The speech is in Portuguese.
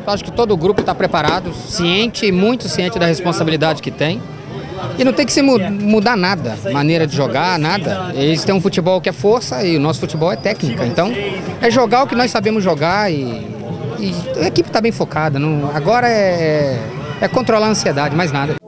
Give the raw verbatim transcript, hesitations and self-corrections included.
Acho que todo o grupo está preparado, ciente, muito ciente da responsabilidade que tem. E não tem que se mu mudar nada, maneira de jogar, nada. Eles têm um futebol que é força e o nosso futebol é técnica. Então, é jogar o que nós sabemos jogar e, e a equipe está bem focada. Não, agora é, é controlar a ansiedade, mais nada.